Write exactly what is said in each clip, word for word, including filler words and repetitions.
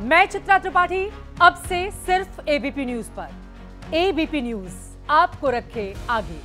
मैं चित्रा त्रिपाठी, अब से सिर्फ एबीपी न्यूज पर। एबीपी न्यूज आपको रखे आगे।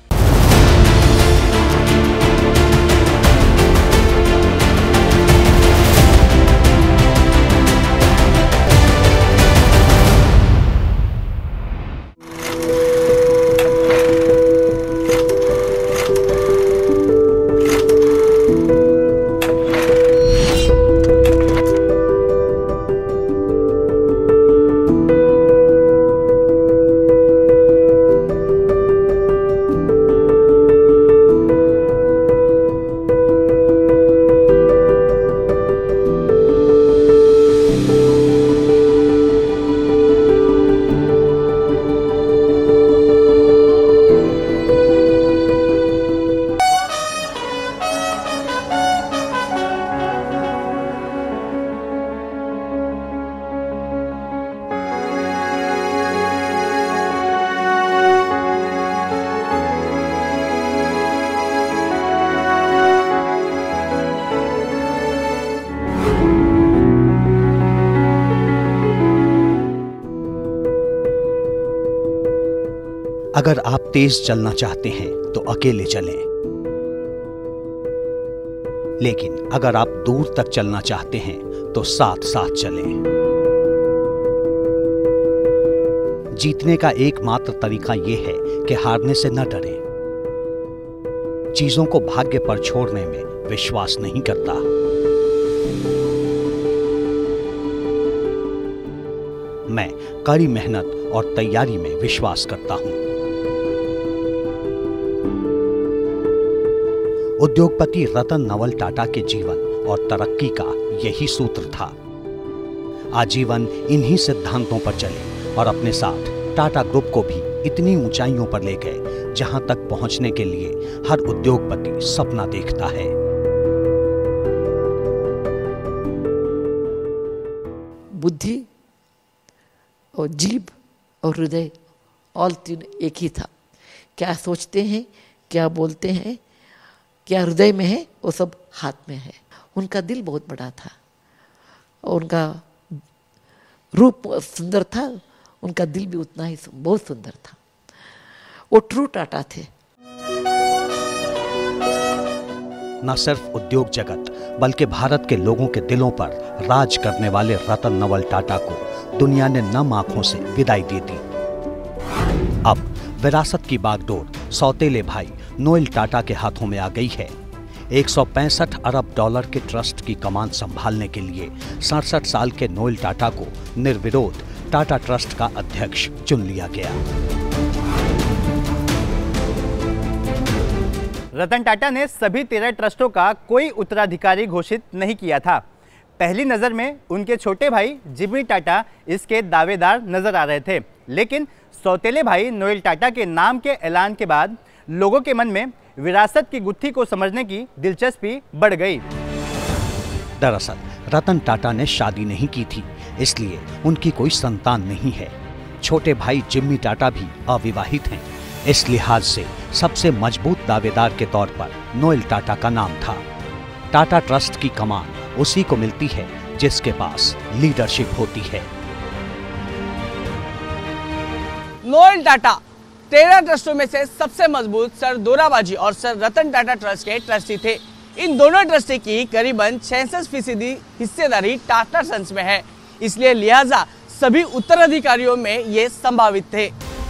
अगर आप तेज चलना चाहते हैं तो अकेले चलें, लेकिन अगर आप दूर तक चलना चाहते हैं तो साथ साथ चलें। जीतने का एकमात्र तरीका यह है कि हारने से न डरें। चीजों को भाग्य पर छोड़ने में विश्वास नहीं करता। मैं कड़ी मेहनत और तैयारी में विश्वास करता हूं। उद्योगपति रतन नवल टाटा के जीवन और तरक्की का यही सूत्र था। आजीवन इन्हीं सिद्धांतों पर चले और अपने साथ टाटा ग्रुप को भी इतनी ऊंचाइयों पर ले गए जहां तक पहुंचने के लिए हर उद्योगपति सपना देखता है। बुद्धि और जीभ और हृदय ऑल तीन एक ही था। क्या सोचते हैं, क्या बोलते हैं, क्या हृदय में है, वो सब हाथ में है। उनका दिल बहुत बड़ा था और उनका रूप सुंदर था, उनका दिल भी उतना ही बहुत सुंदर था। वो ट्रू टाटा थे। न सिर्फ उद्योग जगत बल्कि भारत के लोगों के दिलों पर राज करने वाले रतन नवल टाटा को दुनिया ने नम आंखों से विदाई दे दी। अब विरासत की बागडोर सौतेले भाई नोएल टाटा के हाथों में आ गई है। एक सौ पैंसठ अरब डॉलर के ट्रस्ट की कमान संभालने के लिए सड़सठ साल के नोएल टाटा को निर्विरोध टाटा ट्रस्ट का अध्यक्ष चुन लिया गया। रतन टाटा ने सभी तेरह ट्रस्टों का कोई उत्तराधिकारी घोषित नहीं किया था। पहली नजर में उनके छोटे भाई जिमी टाटा इसके दावेदार नजर आ रहे थे, लेकिन सौतेले भाई नोएल टाटा के नाम के ऐलान के बाद लोगों के मन में विरासत की गुत्थी को समझने की दिलचस्पी बढ़ गई। दरअसल रतन टाटा ने शादी नहीं की थी, इसलिए उनकी कोई संतान नहीं है। छोटे भाई जिम्मी टाटा भी अविवाहित हैं। इस लिहाज से सबसे मजबूत दावेदार के तौर पर नोएल टाटा का नाम था। टाटा ट्रस्ट की कमान उसी को मिलती है जिसके पास लीडरशिप होती है। नोएल टाटा तेरह ट्रस्टों में से सबसे मजबूत सर दोराबाजी और सर रतन टाटा ट्रस्ट के ट्रस्टी थे। इन दोनों ट्रस्टी की करीबन छियासठ फीसदी हिस्सेदारी टाटा सन्स में है, इसलिए लिहाजा सभी उत्तराधिकारियों में ये संभावित थे।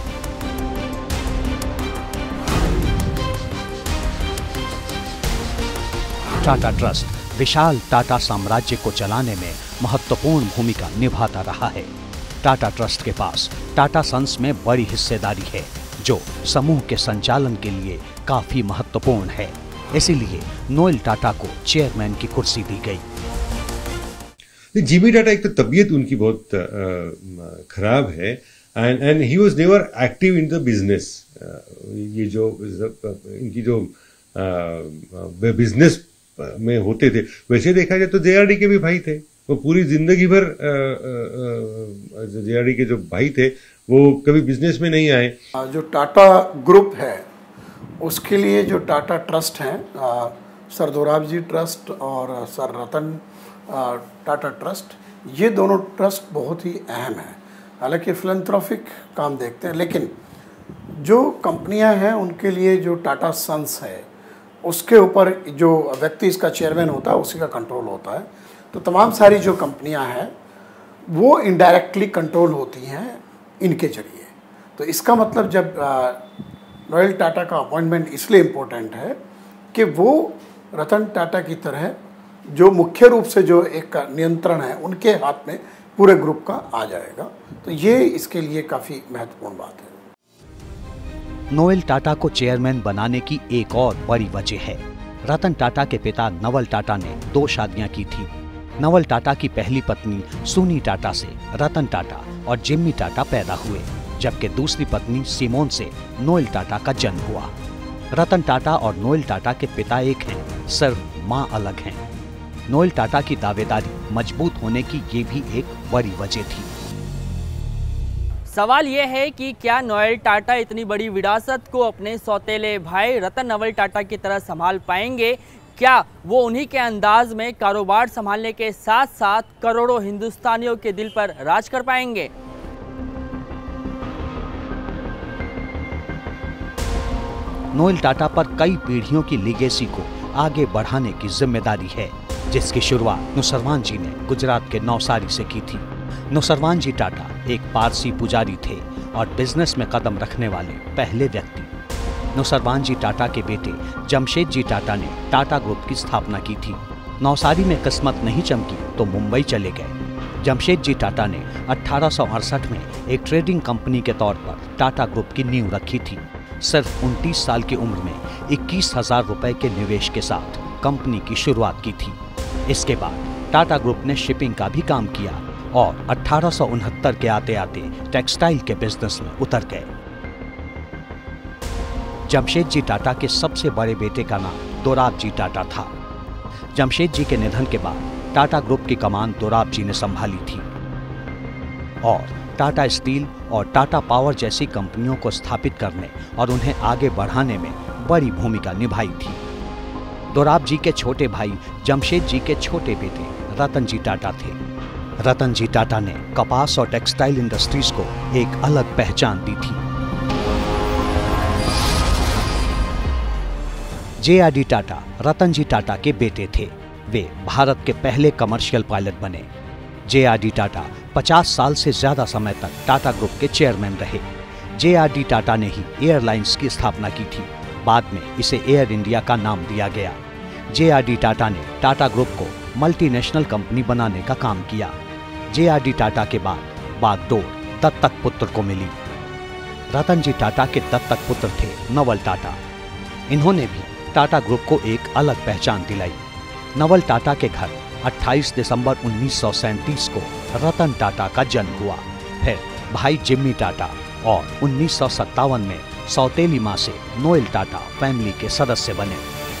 टाटा ट्रस्ट विशाल टाटा साम्राज्य को चलाने में महत्वपूर्ण भूमिका निभाता रहा है। टाटा ट्रस्ट के पास टाटा सन्स में बड़ी हिस्सेदारी है, जो समूह के संचालन के लिए काफी महत्वपूर्ण है। इसीलिए नोएल टाटा को चेयरमैन की कुर्सी दी गई। जिमी टाटा एक तो तबीयत उनकी बहुत खराब है and and he was never active in the business. ये जो इनकी जो बिजनेस में होते थे, वैसे देखा जाए तो जेआरडी के भी भाई थे। वो पूरी जिंदगी भर जेआरडी के जो भाई थे वो कभी बिजनेस में नहीं आए। जो टाटा ग्रुप है उसके लिए जो टाटा ट्रस्ट है, सर दोराबजी ट्रस्ट और सर रतन टाटा ट्रस्ट, ये दोनों ट्रस्ट बहुत ही अहम हैं। हालांकि फिलैंथ्रोपिक काम देखते हैं, लेकिन जो कंपनियां हैं उनके लिए जो टाटा सन्स है उसके ऊपर जो व्यक्ति इसका चेयरमैन होता है उसी का कंट्रोल होता है। तो तमाम सारी जो कंपनियां हैं वो इनडायरेक्टली कंट्रोल होती हैं इनके जरिए। तो इसका मतलब जब नोएल टाटा का अपॉइंटमेंट इसलिए इम्पोर्टेंट है कि वो रतन टाटा की तरह जो मुख्य रूप से जो एक नियंत्रण है उनके हाथ में पूरे ग्रुप का आ जाएगा। तो ये इसके लिए काफ़ी महत्वपूर्ण बात है। नोएल टाटा को चेयरमैन बनाने की एक और बड़ी वजह है। रतन टाटा के पिता नवल टाटा ने दो शादियां की थी। नवल टाटा की पहली पत्नी सुनी टाटा से रतन टाटा और जिम्मी टाटा पैदा हुए, जबकि दूसरी पत्नी सिमोन से नोएल टाटा का जन्म हुआ। रतन टाटा और नोएल टाटा के पिता एक हैं, सिर्फ मां अलग हैं। नोएल टाटा की दावेदारी मजबूत होने की ये भी एक बड़ी वजह थी। सवाल यह है कि क्या नोएल टाटा इतनी बड़ी विरासत को अपने सौतेले भाई रतन नवल टाटा की तरह संभाल पाएंगे? क्या वो उन्हीं के अंदाज में कारोबार संभालने के साथ साथ करोड़ों हिंदुस्तानियों के दिल पर राज कर पाएंगे? नोएल टाटा पर कई पीढ़ियों की लीगेसी को आगे बढ़ाने की जिम्मेदारी है, जिसकी शुरुआत नुसरवान जी ने गुजरात के नवसारी से की थी। नुसरवान जी टाटा एक पारसी पुजारी थे और बिजनेस में कदम रखने वाले पहले व्यक्ति। नुसरवान जी टाटा के बेटे जमशेद जी टाटा ने टाटा ग्रुप की स्थापना की थी। नवसारी में किस्मत नहीं चमकी तो मुंबई चले गए। जमशेद जी टाटा ने अठारह सौ अड़सठ में एक ट्रेडिंग कंपनी के तौर पर टाटा ग्रुप की नींव रखी थी। सिर्फ उनतीस साल की उम्र में इक्कीस हजार रुपए के निवेश के साथ कंपनी की शुरुआत की थी। इसके बाद टाटा ग्रुप ने शिपिंग का भी काम किया और अठारह सौ उनहत्तर के आते आते टेक्सटाइल के बिजनेस में उतर गए। जमशेद जी टाटा के सबसे बड़े बेटे का नाम दोराब जी टाटा था। जमशेद जी के निधन के बाद टाटा ग्रुप की कमान दोराब जी ने संभाली थी और टाटा स्टील और टाटा पावर जैसी कंपनियों को स्थापित करने और उन्हें आगे बढ़ाने में बड़ी भूमिका निभाई थी। दोराब जी के छोटे भाई जमशेद जी के छोटे बेटे रतन जी टाटा थे। रतन जी टाटा ने कपास और टेक्सटाइल इंडस्ट्रीज को एक अलग पहचान दी थी। J R D Tata Ratan ji Tata के बेटे थे। वे भारत के पहले कमर्शियल पायलट बने। जे आर डी टाटा पचास साल से ज्यादा समय तक टाटा ग्रुप के चेयरमैन रहे। जे आर डी टाटा ने ही एयरलाइंस की स्थापना की थी। बाद में इसे एयर इंडिया का नाम दिया गया। जे आर डी टाटा ने टाटा ग्रुप को मल्टीनेशनल कंपनी बनाने का काम किया। जे आर डी टाटा के बाद बागडोर दत्तक पुत्र को मिली। रतन जी टाटा के दत्तक पुत्र थे नवल टाटा। इन्होंने भी टाटा ग्रुप को एक अलग पहचान दिलाई। नवल टाटा के घर अट्ठाईस दिसंबर उन्नीस सौ सैंतीस को रतन टाटा का जन्म हुआ। फिर भाई जिम्मी टाटा और उन्नीस सौ सत्तावन में सौतेली मां से नोएल टाटा फैमिली के सदस्य बने।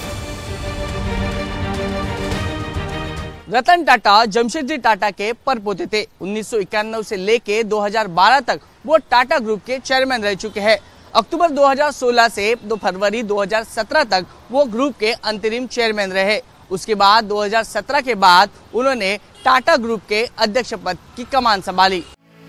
रतन टाटा जमशेदजी टाटा के परपोते थे। उन्नीस सौ इक्यानवे से लेके दो हज़ार बारह तक वो टाटा ग्रुप के चेयरमैन रह चुके हैं। अक्टूबर दो हज़ार सोलह से दो फरवरी दो हज़ार सत्रह तक वो ग्रुप के अंतरिम चेयरमैन रहे। उसके बाद दो हज़ार सत्रह के बाद उन्होंने टाटा ग्रुप के अध्यक्ष पद की कमान संभाली।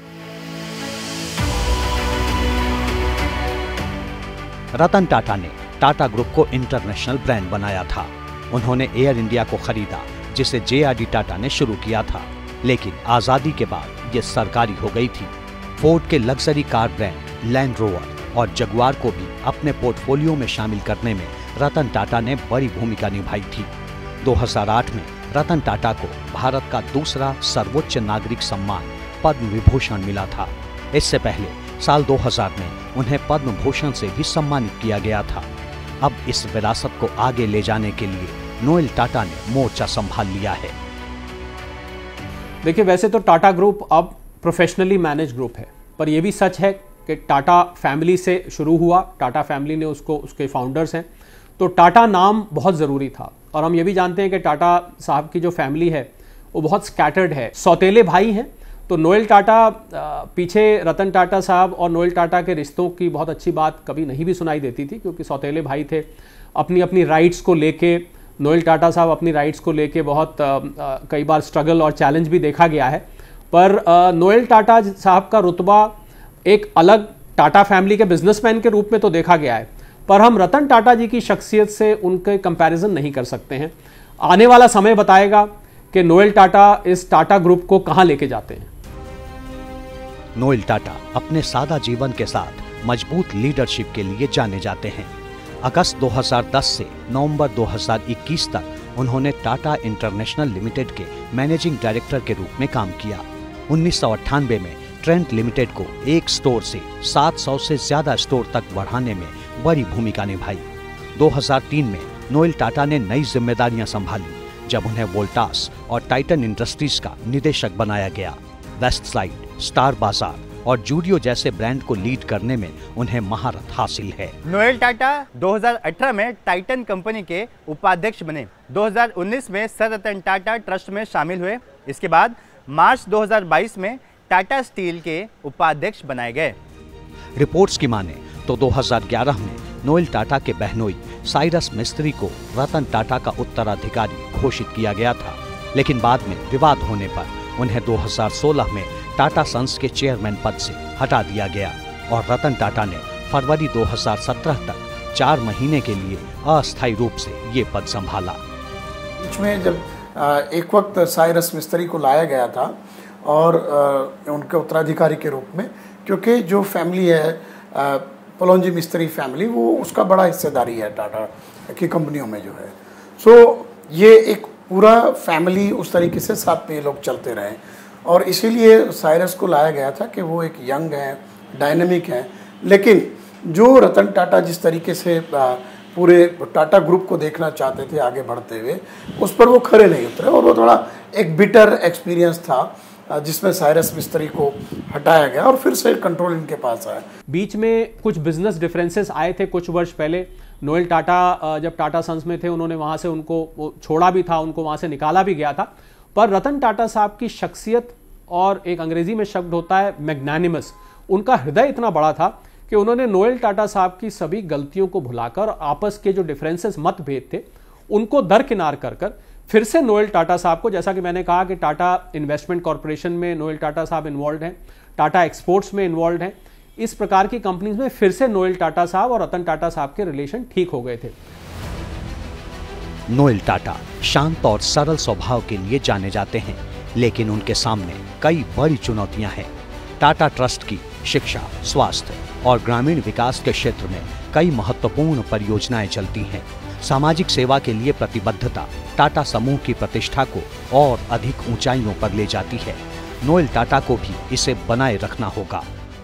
रतन टाटा ने टाटा ग्रुप को इंटरनेशनल ब्रांड बनाया था। उन्होंने एयर इंडिया को खरीदा, जिसे जे आर डी टाटा ने शुरू किया था, लेकिन आजादी के बाद यह सरकारी हो गई थी। फोर्ड के luxury car brand Land Rover और जगुआर को भी अपने पोर्टफोलियो में शामिल करने में रतन टाटा ने बड़ी भूमिका निभाई थी। दो हज़ार आठ में रतन टाटा को भारत का दूसरा सर्वोच्च नागरिक सम्मान पद्म विभूषण मिला था। इससे पहले साल दो हज़ार में उन्हें पद्म भूषण से भी सम्मानित किया गया था। अब इस विरासत को आगे ले जाने के लिए नोएल टाटा ने मोर्चा संभाल लिया है। देखिए, वैसे तो टाटा ग्रुप अब प्रोफेशनली मैनेज ग्रुप है, पर यह भी सच है कि टाटा फैमिली से शुरू हुआ। टाटा फैमिली ने उसको, उसके फाउंडर्स हैं, तो टाटा नाम बहुत ज़रूरी था। और हम ये भी जानते हैं कि टाटा साहब की जो फैमिली है वो बहुत स्कैटर्ड है, सौतेले भाई हैं। तो नोएल टाटा पीछे रतन टाटा साहब और नोएल टाटा के रिश्तों की बहुत अच्छी बात कभी नहीं भी सुनाई देती थी, क्योंकि सौतेले भाई थे। अपनी अपनी राइट्स को लेके नोएल टाटा साहब अपनी राइट्स को लेके बहुत आ, आ, कई बार स्ट्रगल और चैलेंज भी देखा गया है, पर आ, नोएल टाटा साहब का रुतबा एक अलग टाटा फैमिली के बिजनेसमैन के रूप में तो देखा गया है, पर हम रतन टाटा जी की शख्सियत से उनके कंपैरिजन नहीं कर सकते हैं। आने वाला समय बताएगा कि नोएल टाटा इस टाटा ग्रुप को कहां लेके जाते हैं। नोएल टाटा अपने सादा जीवन के साथ मजबूत लीडरशिप के लिए जाने जाते हैं। अगस्त दो हज़ार दस से नवंबर दो हज़ार इक्कीस तक उन्होंने टाटा इंटरनेशनल लिमिटेड के मैनेजिंग डायरेक्टर के रूप में काम किया। उन्नीस सौ अट्ठानवे में ट्रेंट लिमिटेड को एक स्टोर से सात सौ से ज्यादा स्टोर तक बढ़ाने में बड़ी भूमिका निभाई। दो हज़ार तीन में नोएल टाटा ने नई जिम्मेदारियां संभाली जब उन्हें वोल्टास और टाइटन इंडस्ट्रीज का निदेशक बनाया गया। वेस्टसाइड, स्टार बाजार और जूडियो जैसे ब्रांड को लीड करने में उन्हें महारत हासिल है। नोएल टाटा दो हज़ार अठारह में टाइटन कंपनी के उपाध्यक्ष बने। दो हज़ार उन्नीस में सर रतन टाटा ट्रस्ट में शामिल हुए। इसके बाद मार्च दो हज़ार बाईस में टाटा स्टील के उपाध्यक्ष बनाए गए। रिपोर्ट्स की माने तो दो हज़ार ग्यारह में नोएल टाटा के बहनोई साइरस मिस्त्री को रतन टाटा का उत्तराधिकारी घोषित किया गया था, लेकिन बाद में विवाद होने पर उन्हें दो हज़ार सोलह में टाटा सन्स के चेयरमैन पद से हटा दिया गया और रतन टाटा ने फरवरी दो हज़ार सत्रह तक चार महीने के लिए अस्थायी रूप से ये पद संभाला। बीच में जब एक वक्त साइरस मिस्त्री को लाया गया था और उनके उत्तराधिकारी के रूप में, क्योंकि जो फैमिली है पलोंजी मिस्त्री फैमिली, वो उसका बड़ा हिस्सेदारी है टाटा की कंपनियों में जो है। सो ये एक पूरा फैमिली उस तरीके से साथ में लोग चलते रहे और इसीलिए साइरस को लाया गया था कि वो एक यंग है, डायनेमिक है, लेकिन जो रतन टाटा जिस तरीके से पूरे टाटा ग्रुप को देखना चाहते थे आगे बढ़ते हुए, उस पर वो खरे नहीं उतरे और वो थोड़ा एक बिटर एक्सपीरियंस था जिसमें साइरस मिस्त्री को हटाया गया और फिर से कंट्रोल इनके पास आया। बीच में कुछ बिजनेस डिफरेंसेस आए थे कुछ वर्ष पहले। नोएल टाटा जब टाटा सन्स में थे, उन्होंने वहां से उनको छोड़ा भी था, उनको वहां से निकाला भी गया था, पर रतन टाटा साहब की शख्सियत और एक अंग्रेजी में शब्द होता है मैग्नानिमस, उनका हृदय इतना बड़ा था कि उन्होंने नोएल टाटा साहब की सभी गलतियों को भुलाकर आपस के जो डिफरेंसेस मतभेद थे उनको दरकिनार कर कर फिर से नोएल टाटा साहब को, जैसा कि मैंने कहा कि टाटा इन्वेस्टमेंट कॉरपोरेशन में नोएल टाटा साहब इन्वॉल्व हैं, टाटा एक्सपोर्ट्स में इन्वॉल्व हैं, इस प्रकार की कंपनीज में फिर से नोएल टाटा साहब और रतन टाटा साहब के रिलेशन ठीक हो गए थे। नोएल टाटा शांत और सरल स्वभाव के लिए जाने जाते हैं, लेकिन उनके सामने कई बड़ी चुनौतियां हैं। टाटा ट्रस्ट की शिक्षा, स्वास्थ्य और ग्रामीण विकास के क्षेत्र में कई महत्वपूर्ण परियोजनाएं चलती हैं। सामाजिक सेवा के लिए प्रतिबद्धता टाटा समूह की प्रतिष्ठा को और अधिक ऊंचाइयों पर ले जाती है। नोएल टाटा को भी इसे बनाए रखना होगा।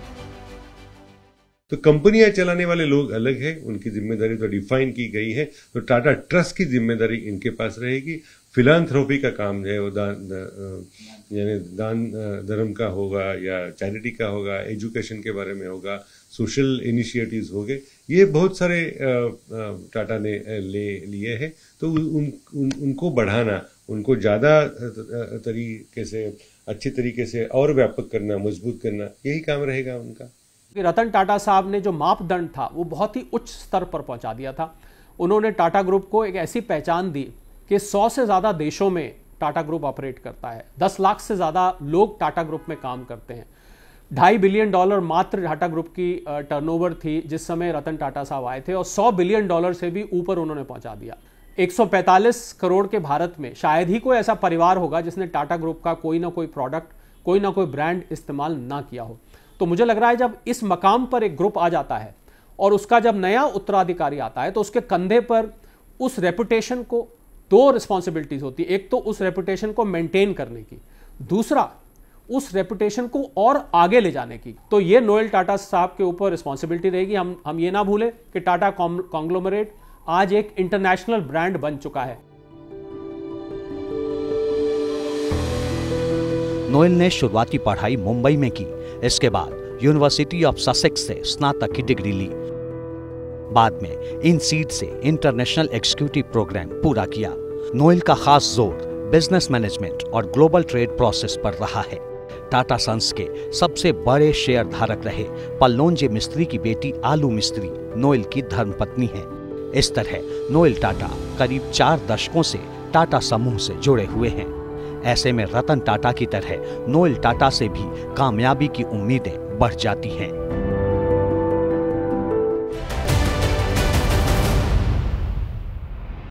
तो कंपनियां चलाने वाले लोग अलग हैं, उनकी जिम्मेदारी तो डिफाइन की गई है, तो टाटा ट्रस्ट की जिम्मेदारी इनके पास रहेगी। फिलांथ्रोपी का काम है वो दान यानी दान धर्म का होगा या चैरिटी का होगा, एजुकेशन के बारे में होगा, सोशल इनिशिएटिव्स हो गए, ये बहुत सारे टाटा ने ले लिए हैं। तो उन, उन उनको बढ़ाना, उनको ज़्यादा तरीके से, अच्छे तरीके से और व्यापक करना, मजबूत करना, यही काम रहेगा उनका। रतन टाटा साहब ने जो मापदंड था वो बहुत ही उच्च स्तर पर पहुंचा दिया था। उन्होंने टाटा ग्रुप को एक ऐसी पहचान दी कि सौ से ज़्यादा देशों में टाटा ग्रुप ऑपरेट करता है, दस लाख से ज़्यादा लोग टाटा ग्रुप में काम करते हैं। ढाई बिलियन डॉलर मात्र टाटा ग्रुप की टर्नओवर थी जिस समय रतन टाटा साहब आए थे, और सौ बिलियन डॉलर से भी ऊपर उन्होंने पहुंचा दिया। एक सौ पैंतालीस करोड़ के भारत में शायद ही कोई ऐसा परिवार होगा जिसने टाटा ग्रुप का कोई ना कोई प्रोडक्ट, कोई ना कोई ब्रांड इस्तेमाल ना किया हो। तो मुझे लग रहा है जब इस मकाम पर एक ग्रुप आ जाता है और उसका जब नया उत्तराधिकारी आता है तो उसके कंधे पर उस रेपुटेशन को, दो रिस्पॉन्सिबिलिटीज होती है। एक तो उस रेपुटेशन को मेंटेन करने की, दूसरा उस रेपुटेशन को और आगे ले जाने की। तो ये नोएल टाटा साहब के ऊपर रिस्पॉन्सिबिलिटी रहेगी। हम हम ये ना भूलें कि टाटा कॉन्ग्लोमरेट आज एक इंटरनेशनल ब्रांड बन चुका है। नोएल ने शुरुआती पढ़ाई मुंबई में की। इसके बाद यूनिवर्सिटी ऑफ ससेक्स से स्नातक की डिग्री ली। बाद में इन सीड से इंटरनेशनल एग्जीक्यूटिव प्रोग्राम पूरा किया। नोएल का खास जोर बिजनेस मैनेजमेंट और ग्लोबल ट्रेड प्रोसेस पर रहा है। टाटा सन्स के सबसे बड़े शेयर धारक रहे पल्लोंजे मिस्त्री की बेटी आलू मिस्त्री नोएल की धर्मपत्नी है। इस तरह नोएल टाटा करीब चार दशकों से टाटा समूह से जुड़े हुए हैं। ऐसे में रतन टाटा की तरह नोएल टाटा से भी कामयाबी की उम्मीदें बढ़ जाती हैं।